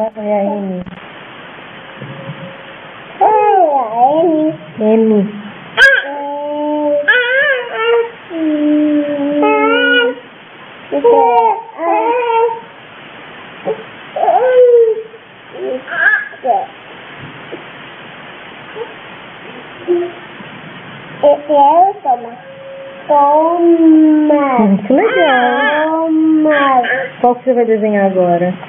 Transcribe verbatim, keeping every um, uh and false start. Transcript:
é a M. É, M. M. Esse é o toma. Toma. Muito legal. Toma. Qual que você vai desenhar agora?